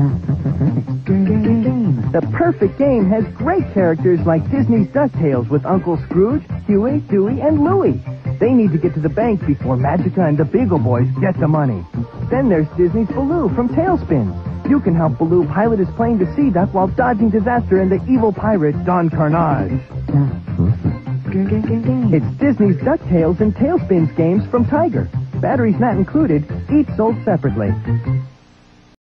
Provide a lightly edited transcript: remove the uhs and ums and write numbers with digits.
The perfect game has great characters like Disney's DuckTales with Uncle Scrooge, Huey, Dewey, and Louie. They need to get to the bank before Magica and the Beagle Boys get the money. Then there's Disney's Baloo from TaleSpin. You can help Baloo pilot his plane to Sea Duck while dodging disaster and the evil pirate Don Carnage. It's Disney's DuckTales and TaleSpin's games from Tiger. Batteries not included, each sold separately.